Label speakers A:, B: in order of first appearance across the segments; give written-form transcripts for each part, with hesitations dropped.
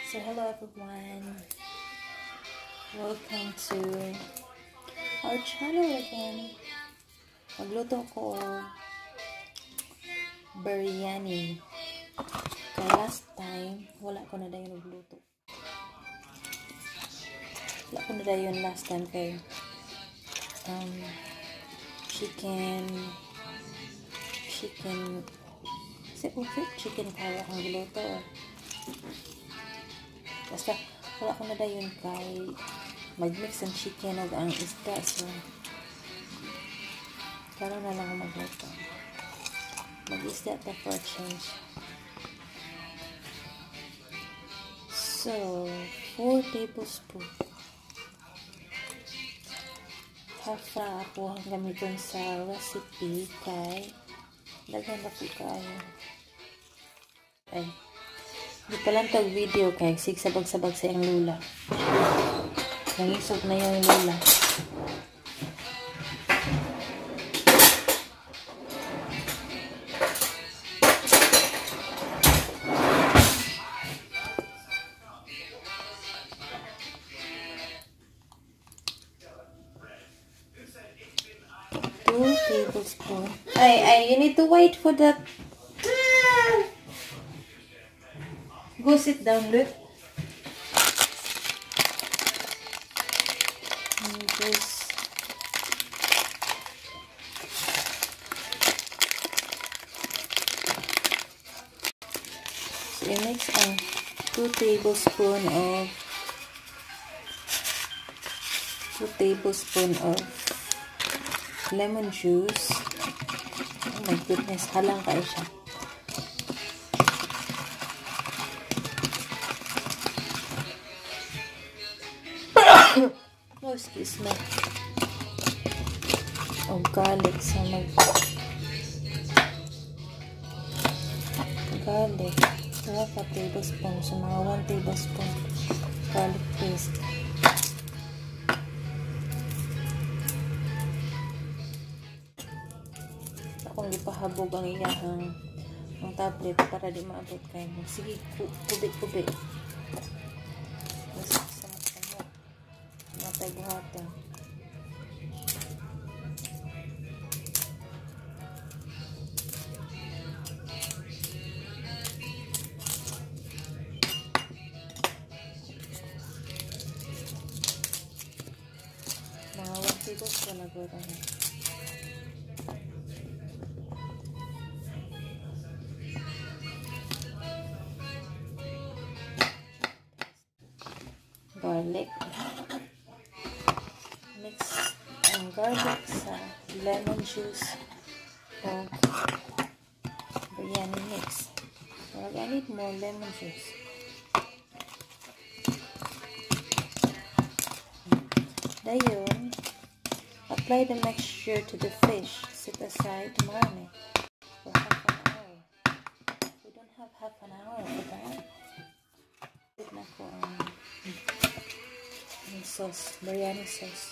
A: So hello everyone, welcome to our channel again. Magluto ko biryani. Kaya last time wala ko na dayon nagluto. Wala ko na dayon last time kay chicken kaya akong giluto. Basta wala ko na dayon kay mag-mix ang chicken o ang isda, so karon na lang magluto. Mag-isda ta for a change. So 4 tablespoons. Half na ako ang gamiton sa recipe kay daghan na po kayo. Ay, di pa lang tag video kay sigsabag-sabag sa yung lula. Nangisog na yung lula. Tablespoon. You need to wait for that. Go sit down, look. So you mix 2 tablespoons of lemon juice. Oh my goodness, halang kayo siya. Oh, excuse me. Oh, garlic. So, garlic. So, 1 tablespoon. So, mga 1 tablespoon garlic paste. Akong ipahabog ang iyahang tablet para di maabot kayo mo. Sige, kubit. Matay buhatan. Mga 1 tablespoon na gawin na. Garlic. Mix ang garlic sa lemon juice o biryani mix. So, I need more lemon juice. Dayon, apply the mixture to the fish. Set aside to marinate for half an hour. We don't have half an hour for that. Set na ko ang sauce, biryani sauce.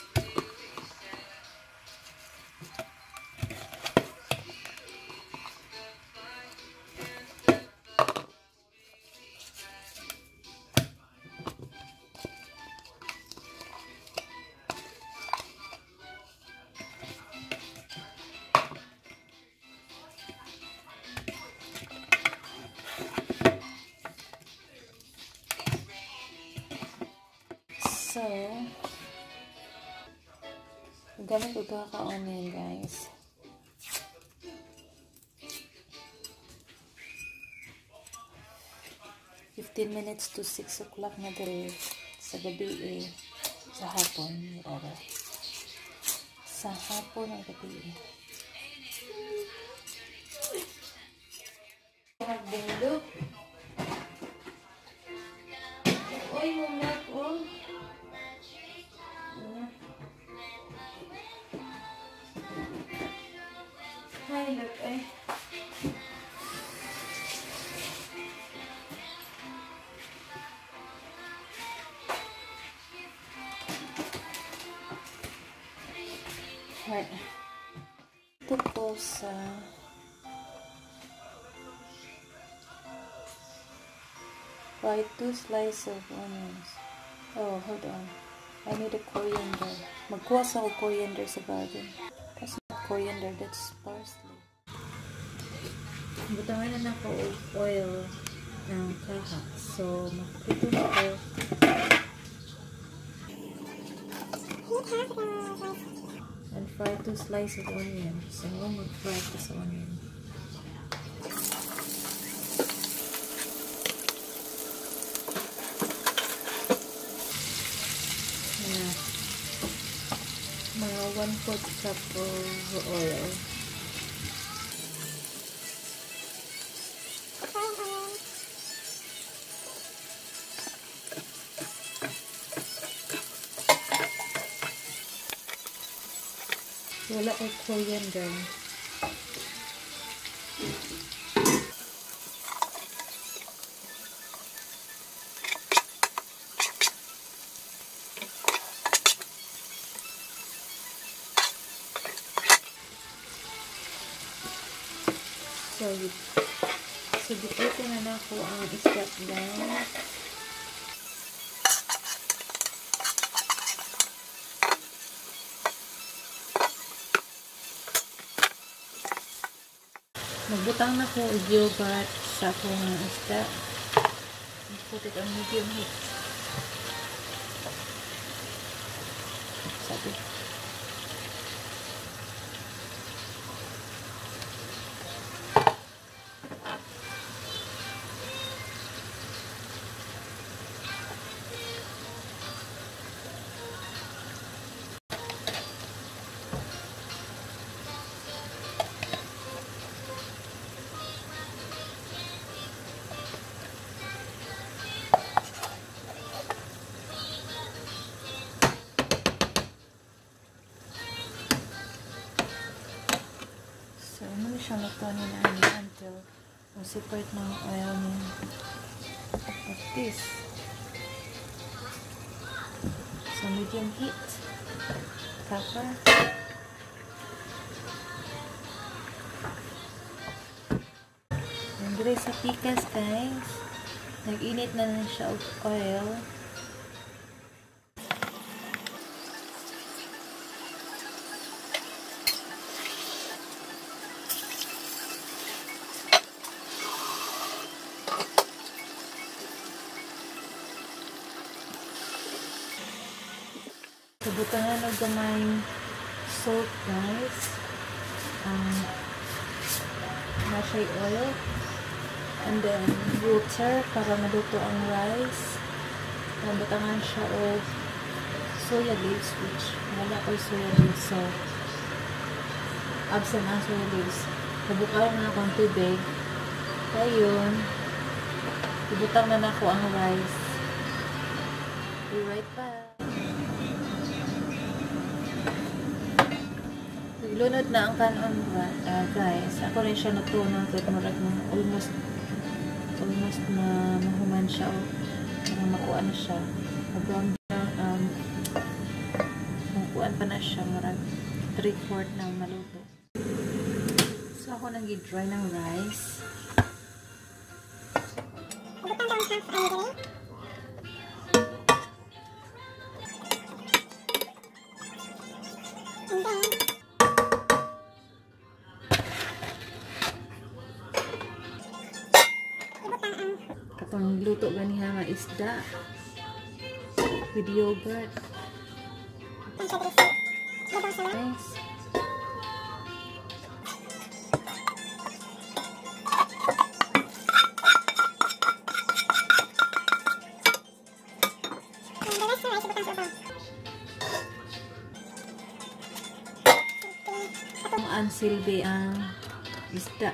A: So, gamit ko ka-onion, guys. $15 minutes to 6 o'clock na dire sa gabi sa hapon, rather. Sa hapon ang gabi. Nagbinglo. Oy, mumak, oh. Hi, look, Right. Ito po sa Fry 2 slices of onions. Oh, hold on. I need a coriander. Magkuha sa ako coriander sa garden. That's not coriander, that's parsley. Butangan na ako oil ng kaha. So, magprito na ako. And fry 2 slices of onion. So, mag-fry ko sa onion. Mga 1/4 cup of oil. Wala ko coriander. So dito na ako ang step down. Magbutang na ko og yogurt sa akong step. Put it on medium heat. Sabi. So, ano siya lutuin na until separate ng oil niya. Like this. So, medium heat. Pepper. And dire sa pikas, guys. Nag-init na siya of oil. Butangan ng gamay salt, guys. Mashay oil. And then water para maluto ang rice. And butangan siya of soya leaves, which wala ko soya leaves. So, absent ang soya leaves. Nabukaw na akong tubig. Ayun. Ibutang na ako ang rice. Be right back. Lunod na ang kanon, guys. Ako rin siya natunan kahit murag almost na mahuman siya o makuha na siya. Brown makuhaan pa na siya, murag 3/4 na maluto. So ako nang i-dry ng rice. Katong luto ganiha nga isda with yogurt. Nice. Ang silbi ang isda.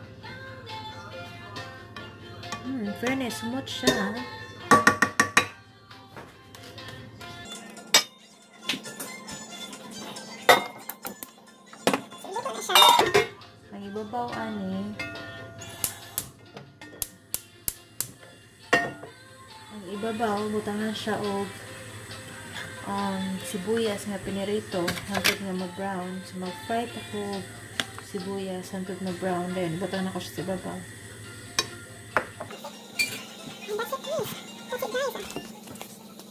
A: Fairness, smooth siya. Ang ibabaw ani. Ang ibabaw butangan siya og sibuyas nga pinirito hangtod nga mag-brown. So mag-fry pa ko sibuyas hangtod mag-brown, then butangan ako siya sa ibabaw.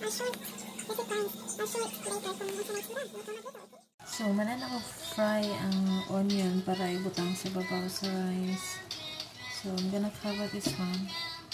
A: So, manan ako fry ang onion para ibutang sa babaw sa rice. So, I'm gonna cover this one.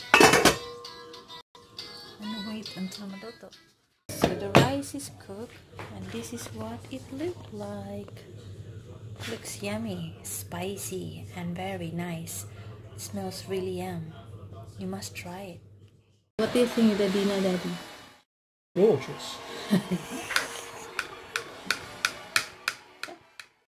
A: And wait until maluto. So, the rice is cooked. And this is what it looked like. Looks yummy, spicy, and very nice. It smells really yum. You must try it. What do you think of the dinner, Daddy?
B: Gorgeous.